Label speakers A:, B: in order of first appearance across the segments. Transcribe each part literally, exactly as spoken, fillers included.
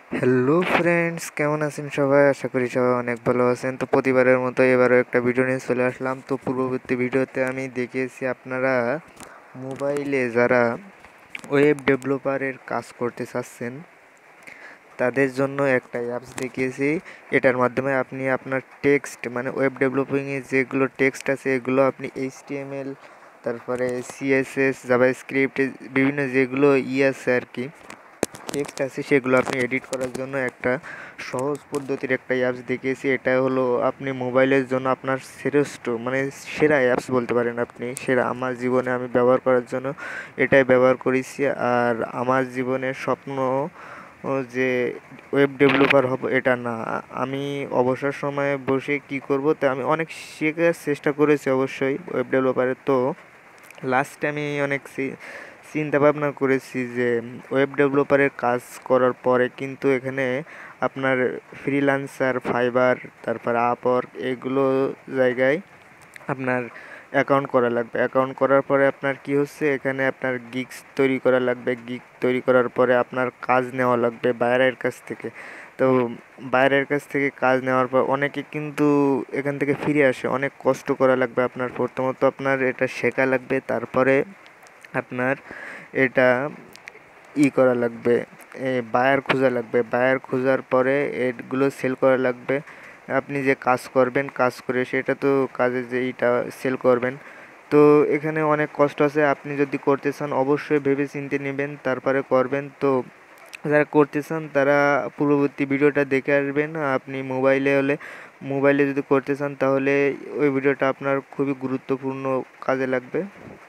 A: Hello friends, কেমন আছেন সবাই? আশা করি সবাই অনেক ভালো আছেন। তো প্রতিবারের মতো এবারও একটা ভিডিও নিয়ে চলে আসলাম। তো পূর্ববর্তী ভিডিওতে আমি দেখিয়েছি আপনারা মোবাইলে যারা ওয়েব ডেভেলপারের কাজ করতে চাচ্ছেন তাদের জন্য একটা অ্যাপস দেখিয়েছি। এটার মাধ্যমে আপনি আপনার টেক্সট মানে ওয়েব ডেভেলপিংয়ে যেগুলো টেক্সট আছে এগুলো আপনি এইচটিএমএল, তারপরে সিএসএস, জাভাস্ক্রিপ্ট, বিভিন্ন যেগুলো ই আছে আর কি টেক্সট আছে সেগুলো আপনি এডিট করার জন্য একটা সহজ পদ্ধতির একটা অ্যাপস দেখিয়েছি। এটা হলো আপনি মোবাইলের জন্য আপনার শ্রেষ্ঠ মানে সেরা অ্যাপস বলতে পারেন আপনি। সেরা আমার জীবনে আমি ব্যবহার করার জন্য এটাই ব্যবহার করেছি। আর আমার জীবনের স্বপ্ন ও যে ওয়েব ডেভেলপার হব এটা না, আমি অবসর সময়ে বসে কি করব তা আমি অনেক শেখার চেষ্টা করেছি অবশ্যই ওয়েব ডেভেলপারের। তো লাস্টে আমি অনেক চিন্তা ভাবনা করেছি যে ওয়েব ডেভেলপারের কাজ করার পরে কিন্তু এখানে আপনার ফ্রিল্যান্সার, ফাইবার, তারপর আপওয়ার্ক এগুলো জায়গায় আপনার অ্যাকাউন্ট করা লাগবে। অ্যাকাউন্ট করার পরে আপনার কি হচ্ছে, এখানে আপনার গিগস তৈরি করা লাগবে। গিগ তৈরি করার পরে আপনার কাজ নেওয়া লাগবে বাইরের কাছ থেকে। তো বাইরের কাছ থেকে কাজ নেওয়ার পর অনেকে কিন্তু এখান থেকে ফিরে আসে, অনেক কষ্ট করা লাগবে আপনার। প্রথমত আপনার এটা শেখা লাগবে, তারপরে আপনার এটা ই করা লাগবে, বায়ার খোঁজা লাগবে। বায়ার খোঁজার পরে এগুলো সেল করা লাগবে। আপনি যে কাজ করবেন, কাজ করে সেটা তো কাজে যে এইটা সেল করবেন। তো এখানে অনেক কষ্ট আছে। আপনি যদি করতে চান অবশ্যই ভেবে চিন্তে নেবেন, তারপরে করবেন। তো যারা করতে চান তারা পূর্ববর্তী ভিডিওটা দেখে আসবেন। আপনি মোবাইলে হলে মোবাইলে যদি করতে চান তাহলে ওই ভিডিওটা আপনার খুবই গুরুত্বপূর্ণ কাজে লাগবে।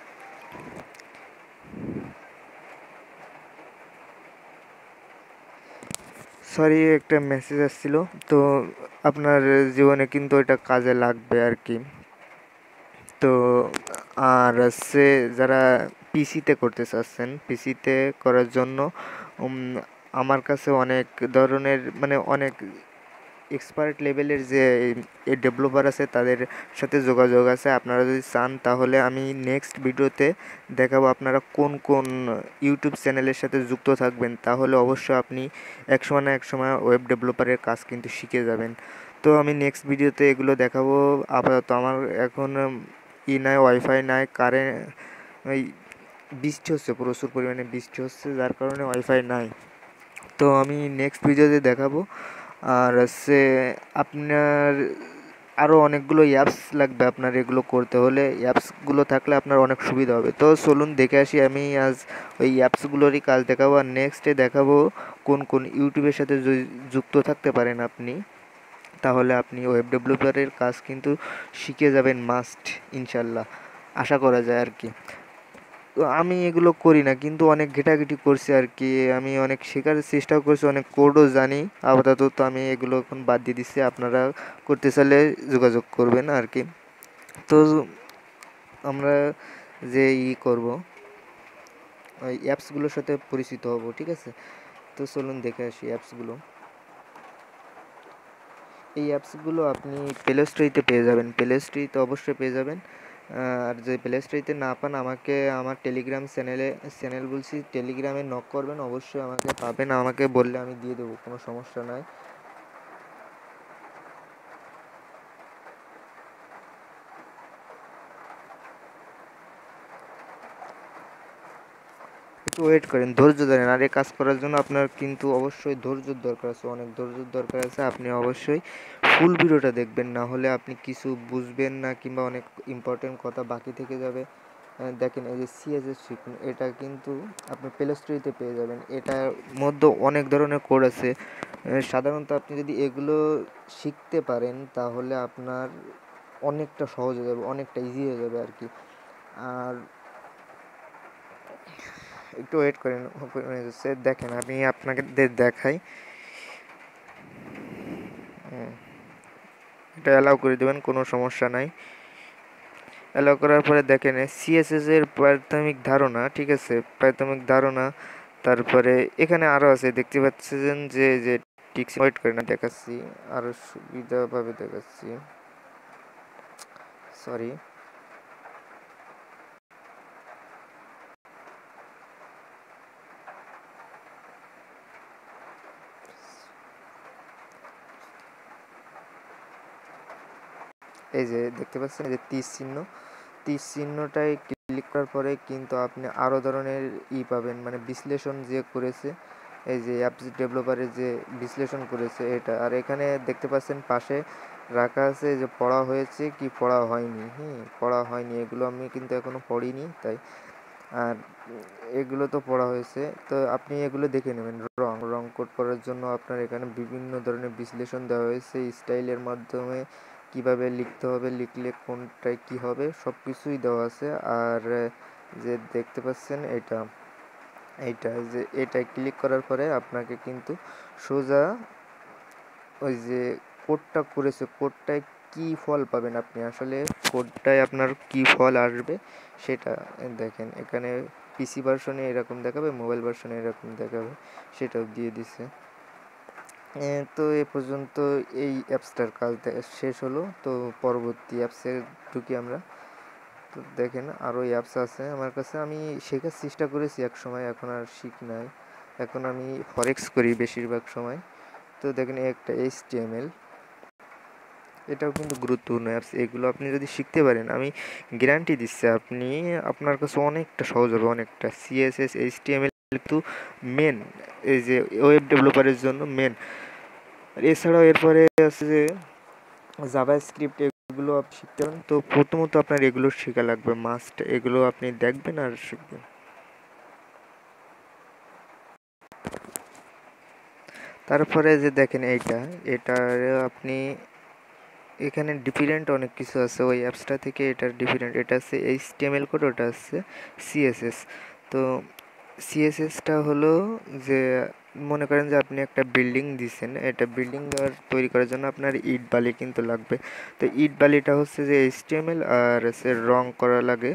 A: সরি, একটা মেসেজ আসছিল। তো আপনার জীবনে কিন্তু এটা কাজে লাগবে আর কি। তো আর হচ্ছে যারা পিসিতে করতে চাচ্ছেন, পিসিতে করার জন্য উম, আমার কাছে অনেক ধরনের মানে অনেক এক্সপার্ট লেভেলের যে ডেভেলপার আছে তাদের সাথে যোগাযোগ আছে। আপনারা যদি চান তাহলে আমি নেক্সট ভিডিওতে দেখাবো আপনারা কোন কোন ইউটিউব চ্যানেলের সাথে যুক্ত থাকবেন, তাহলে অবশ্যই আপনি এক সময় না এক সময় ওয়েব ডেভেলপারের কাজ কিন্তু শিখে যাবেন। তো আমি নেক্সট ভিডিওতে এগুলো দেখাবো। আপাতত আমার এখন ই নাই, ওয়াইফাই নাই, কারেন্ট ওই বৃষ্টি হচ্ছে, প্রচুর পরিমাণে বৃষ্টি হচ্ছে যার কারণে ওয়াইফাই নাই। তো আমি নেক্সট ভিডিওতে দেখাবো। আর হচ্ছে আপনার আরও অনেকগুলো অ্যাপস লাগবে আপনার এগুলো করতে হলে। অ্যাপসগুলো থাকলে আপনার অনেক সুবিধা হবে। তো চলুন দেখে আসি। আমি আজ ওই অ্যাপসগুলোরই কাজ দেখাবো, আর নেক্সটে দেখাবো কোন কোন ইউটিউবের সাথে যুক্ত থাকতে পারেন আপনি, তাহলে আপনি ওয়েব ডেভেলপারের কাজ কিন্তু শিখে যাবেন মাস্ট, ইনশাল্লাহ আশা করা যায় আর কি। তো আমি এগুলো করি না, কিন্তু অনেক ঘেটাঘেটি করছি আর কি। আমি অনেক শেখার চেষ্টাও করছি, অনেক কোডও জানি। আপাতত তো আমি এগুলো এখন বাদ দিয়ে দিচ্ছি। আপনারা করতে চাইলে যোগাযোগ করবেন আর কি। তো আমরা যে ই করব ওই অ্যাপসগুলোর সাথে পরিচিত হব, ঠিক আছে? তো চলুন দেখে আসি অ্যাপসগুলো। এই অ্যাপসগুলো আপনি প্লে স্টোরিতে পেয়ে যাবেন, প্লে স্টোরিতে অবশ্যই পেয়ে যাবেন। আর যদি প্লে স্টোরিতে না পান আমাকে আমার টেলিগ্রাম চ্যানেলে, চ্যানেল বলছি টেলিগ্রামে নক করবেন, অবশ্যই আমাকে পাবেন। আমাকে বললে আমি দিয়ে দেবো, কোনো সমস্যা নয়। একটু ওয়েট করেন, ধৈর্য ধরেন। আর এই কাজ করার জন্য আপনার কিন্তু অবশ্যই ধৈর্যর দরকার আছে, অনেক ধৈর্যর দরকার আছে। আপনি অবশ্যই ফুল ভিডিওটা দেখবেন, না হলে আপনি কিছু বুঝবেন না কিংবা অনেক ইম্পর্টেন্ট কথা বাকি থেকে যাবে। দেখেন এই যে সিএসএস শিখুন, এটা কিন্তু আপনি প্লে স্টোরিতে পেয়ে যাবেন। এটার মধ্যে অনেক ধরনের কোড আছে। সাধারণত আপনি যদি এগুলো শিখতে পারেন তাহলে আপনার অনেকটা সহজ হয়ে যাবে, অনেকটা ইজি হয়ে যাবে আর কি। আর একটু ওয়েট করেন, দেখেন আমি আপনাকে দেখাই। এটা অ্যালাউ করে দেবেন, কোনো সমস্যা নাই। অ্যালাউ করার পরে দেখেন সিএসএস এর প্রাথমিক ধারণা, ঠিক আছে, প্রাথমিক ধারণা। তারপরে এখানে আরও আছে, দেখতে পাচ্ছেন যে যে টিক্স। ওয়েট করে না, দেখাচ্ছি আরও সুবিধাভাবে দেখাচ্ছি। সরি, এই যে দেখতে পাচ্ছেন এই যে তীর চিহ্ন, তীর চিহ্নটায় ক্লিক করার পরে কিন্তু আপনি আরও ধরনের ই পাবেন, মানে বিশ্লেষণ যে করেছে এই যে অ্যাপস ডেভেলপারে যে বিশ্লেষণ করেছে এটা। আর এখানে দেখতে পাচ্ছেন পাশে রাখা আছে যে পড়া হয়েছে কি পড়া হয়নি। হুম, পড়া হয়নি এগুলো আমি কিন্তু এখনও পড়িনি তাই। আর এগুলো তো পড়া হয়েছে, তো আপনি এগুলো দেখে নেবেন। রং রং কোড করার জন্য আপনার এখানে বিভিন্ন ধরনের বিশ্লেষণ দেওয়া হয়েছে, স্টাইলের মাধ্যমে কিভাবে লিখতে হবে, লিখলে কোনটায় কি হবে সব কিছুই দেওয়া আছে। আর যে দেখতে পাচ্ছেন এটা এইটা যে এটায় ক্লিক করার পরে আপনাকে কিন্তু সোজা ওই যে কোডটা করেছে কোডটায় কি ফল পাবেন আপনি, আসলে কোডটায় আপনার কি ফল আসবে সেটা দেখেন। এখানে পিসি ভার্সনে এরকম দেখাবে, মোবাইল ভার্সনে এরকম দেখাবে, সেটাও দিয়ে দিছে। তো এ পর্যন্ত এই অ্যাপসটার কাজ শেষ হলো। তো পরবর্তী অ্যাপসে ঢুকি আমরা। তো দেখেন আরও অ্যাপস আছে আমার কাছে, আমি শেখার চেষ্টা করেছি এক সময়, এখন আর শিখ নাই, এখন আমি ফরেক্স করি বেশিরভাগ সময়। তো দেখেন একটা এইচ টি এম এল, এটাও কিন্তু গুরুত্বপূর্ণ অ্যাপস। এগুলো আপনি যদি শিখতে পারেন আমি গ্যারান্টি দিচ্ছি আপনি আপনার কাছে অনেকটা সহজ হবে, অনেকটা। CSS H T M L কিন্তু মেন এই যে ওয়েব ডেভেলপারের জন্য মেন। এছাড়াও এরপরে আছে যে জাভা স্ক্রিপ্ট, এগুলো আপনি শিখতে পারেন। তো প্রথমত আপনার এগুলো শেখা লাগবে, মাস্ট। এগুলো আপনি দেখবেন আর শিখবেন। তারপরে যে দেখেন এইটা, এটার আপনি এখানে ডিফারেন্ট অনেক কিছু আছে ওই অ্যাপসটা থেকে, এটার ডিফারেন্ট। এটা আছে H T M L code, ওটা আছে সিএসএস। তো সিএসএসটা হলো যে মনে করেন যে আপনি একটা বিল্ডিং দিচ্ছেন, এটা বিল্ডিং দেওয়ার তৈরি করার জন্য আপনার ইট বালি কিন্তু লাগবে। তো ইট বালিটা হচ্ছে যে এইচ টি এম এল, আর হচ্ছে রং করা লাগে,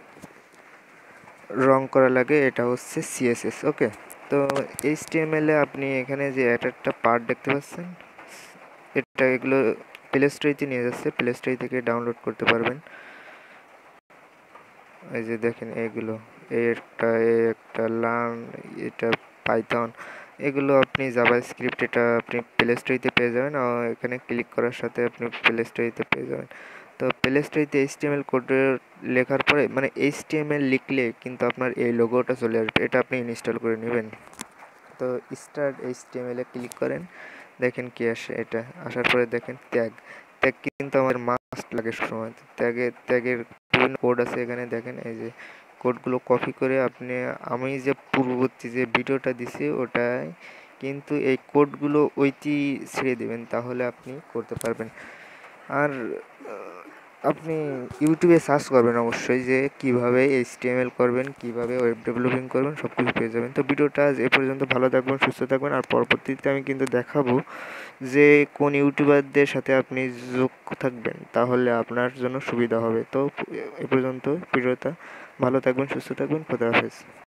A: রং করা লাগে এটা হচ্ছে সিএসএস। ওকে, তো এইচ টি এম এল এ আপনি এখানে যে এটা একটা পার্ট দেখতে পাচ্ছেন, এটা এগুলো প্লে স্টোরে নিয়ে যাচ্ছে, প্লে স্টোর থেকে ডাউনলোড করতে পারবেন। এই যে দেখেন এগুলো, একটা একটা লার্ন, এটা পাইথন, এগুলো আপনি জাভা স্ক্রিপ্ট, এটা আপনি প্লে স্টোরিতে পেয়ে যাবেন। এখানে ক্লিক করার সাথে আপনি প্লে স্টোরিতে পেয়ে যাবেন। তো প্লে স্টোরিতে H T M L code লেখার পরে, মানে এইচ টি এম এল লিখলে কিন্তু আপনার এই লোগোটা চলে আসবে, এটা আপনি ইনস্টল করে নেবেন। তো start H T M L এ ক্লিক করেন, দেখেন কি আসে। এটা আসার পরে দেখেন ট্যাগ, ট্যাগ কিন্তু আমার মাস্ট লাগে সবসময়। ট্যাগের ট্যাগের বিভিন্ন কোড আছে এখানে দেখেন, এই যে কোডগুলো কপি করে আপনি, আমি যে পূর্ববর্তী যে ভিডিওটা দিছি ওটায় কিন্তু এই কোডগুলো ওইটি ছেড়ে দেবেন, তাহলে আপনি করতে পারবেন। আর আপনি ইউটিউবে সার্চ করবেন অবশ্যই যে কীভাবে এইচ টি এম এল করবেন, কীভাবে ওয়েব ডেভেলপিং করবেন, সব কিছু পেয়ে যাবেন। তো ভিডিওটা আজ এ পর্যন্ত, ভালো থাকবেন, সুস্থ থাকবেন। আর পরবর্তীতে আমি কিন্তু দেখাবো যে কোন ইউটিউবারদের সাথে আপনি যুক্ত থাকবেন, তাহলে আপনার জন্য সুবিধা হবে। তো এ পর্যন্ত ভিডিওটা, ভালো থাকবেন, সুস্থ থাকবেন, খোদা হাফেজ।